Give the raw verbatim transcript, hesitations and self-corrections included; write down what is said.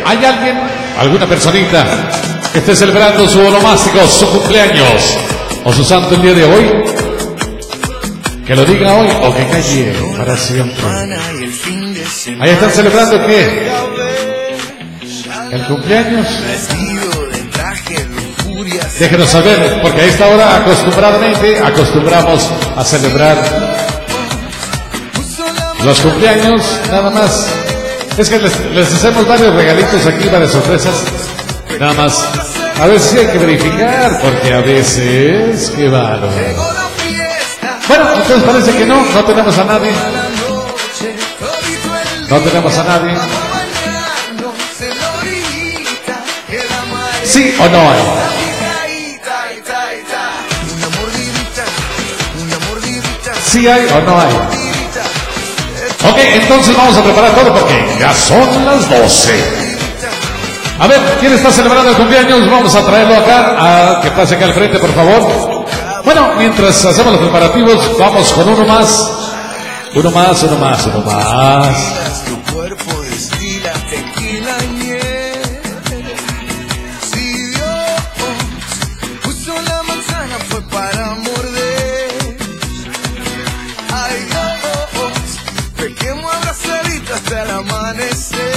¿hay alguien, alguna personita que esté celebrando su onomástico, su cumpleaños o su santo el día de hoy? Que lo diga hoy o que calle para siempre. Ahí están celebrando ¿qué? El cumpleaños. Déjenos saber, porque a esta hora acostumbradamente acostumbramos a celebrar los cumpleaños, nada más. Es que les, les hacemos varios regalitos aquí, varias sorpresas. Nada más. A veces sí hay que verificar, porque a veces, qué bárbaro. Bueno, entonces parece que no, no tenemos a nadie. No tenemos a nadie. ¿Sí o no hay? ¿Sí hay o no hay? Ok, entonces vamos a preparar todo porque ya son las doce. A ver, ¿quién está celebrando el cumpleaños? Vamos a traerlo acá, a que pase acá al frente, por favor. Bueno, mientras hacemos los preparativos, vamos con uno más. Uno más, uno más, uno más. Tu cuerpo destila tequila y miel. Si Dios puso la manzana fue para morder. Ay Dios, pequemos abrazaditos hasta el amanecer.